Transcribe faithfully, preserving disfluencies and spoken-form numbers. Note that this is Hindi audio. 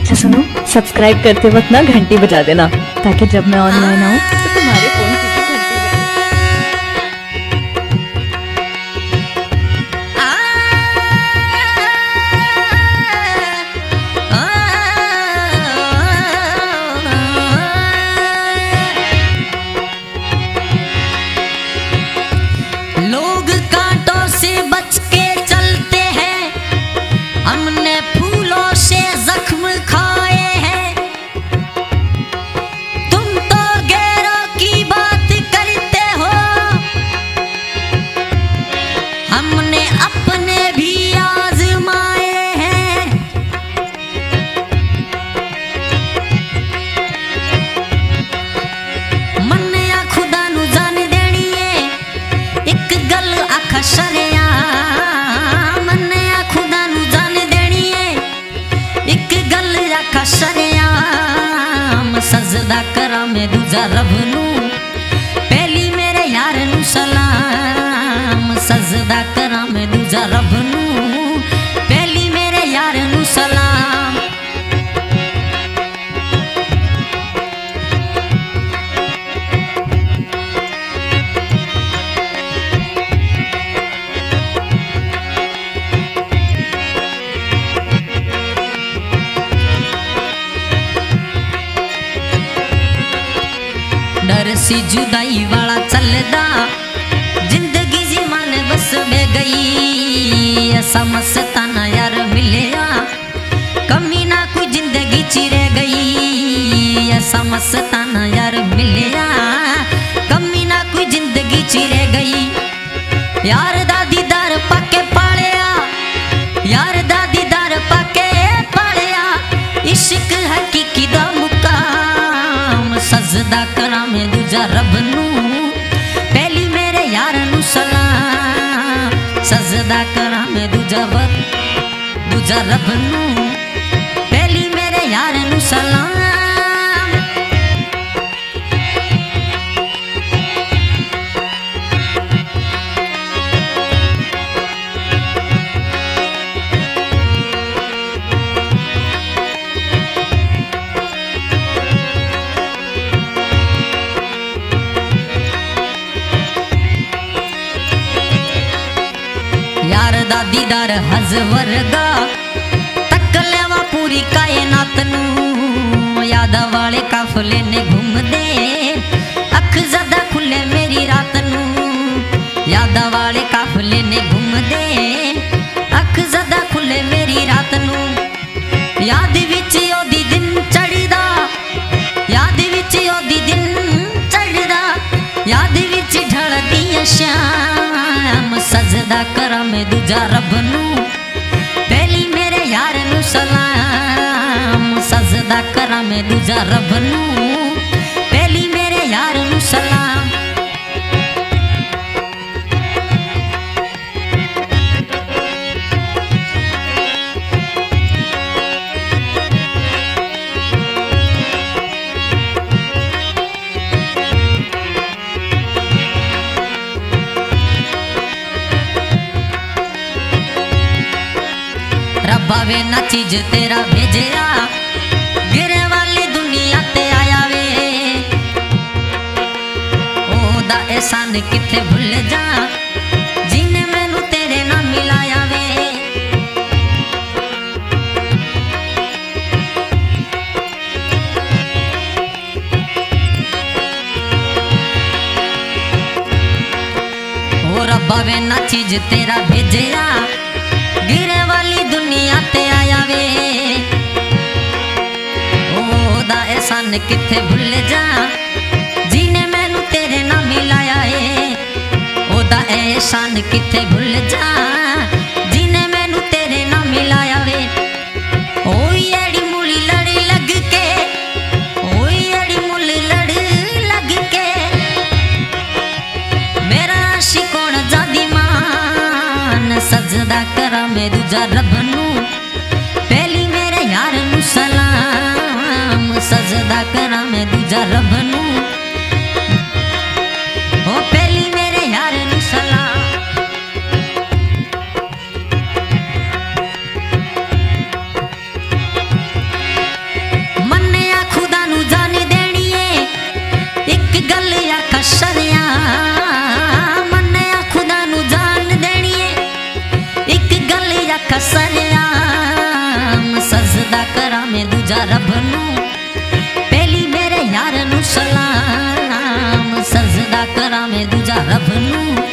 अच्छा सुनो, सब्सक्राइब करते वक्त ना घंटी बजा देना, ताकि जब मैं ऑनलाइन आऊँ तो तुम्हारे फोन की भी घंटी बजे। लोग कांटों से बच के चलते हैं, हमने फूलों से जख्म खाए हैं। तुम तो गैरों की बात करते हो, हमने अपने भी आजमाए हैं। मन या खुदा नु जान देनी है एक गल आखा शरिया। मन या खुदा नु जान देनी है एक गल आखा शरिया। सजदा करा मैं दूजा रब नू, पहली मेरे यार नू सलाम। सजदा करा मैं दूजा रब नू, पहली मेरे यार नू सलाम। डर सी जुदाई वाला चलदा, जिंदगी जी मन बस में गई। ऐसा मस्ताना यार मिलिया, कमी ना कोई जिंदगी चिरे गई। ऐसा मस्ताना यार मिलिया, कमी ना कोई जिंदगी चिरे गई। यार दादी दार पाके पालिया, यार दादी दार पाके पालिया। इश्क हकीकी दा मुकाम। सजदा करा मैं दूजा रब नू, पहली मेरे यार नू सलाम। सजदा करा मैं दूजा रब दूजा रब नू, पहली मेरे यार नू सलाम। यार दा दीदार हज वर्गा, तक लेवा पूरी कायनात नू। याद वाले काफले ने घूम दे, अख ज़दा खुले मेरी रात नू। याद वाले काफले ने घूम दे, अख ज़दा खुले मेरी रात नू। याद विच ओदी दिन चढ़दा, याद विच ओदी दिन चढ़दा। याद विच ढलदी शाम। सजदा करा मैं दूजा रब नू, पहली मेरे यार नू सलाम। सजदा करा मैं दूजा रब नू, पहली मेरे यार नू सलाम। रब्बा वे ना चीज तेरा भेजया, गिरे वाली दुनिया ते आया वे। ओदा एहसान किथे भूल जा, जिने मैनू तेरे ना मिलाया वे। ओ रब्बा वे ना चीज तेरा भेजया, गिरे वाली दुनिया ते आया वे। ओदा एहसान किथे भूल जा, जिने मैनू तेरे ना मिलाया है। ओदा एहसान किथे भूल जा, जिने मैनू तेरे ना मिलाया वे। ओई एड़ी मुली लड़ लग के, ओई एड़ी मुली लड़ लग के। मेरा शिकोण जादी मान। सजदा करा मैं दूजा रब नू, पहली मेरे यार नू सलाम। सजदा करा मैं दूजा रब नू, ओ पहली मेरे यार नू सलाम। कसरियाम सजदा करा मैं दूजा रब नू पहली मेरे यार नू सलाम सजदा करा मैं दूजा रब नू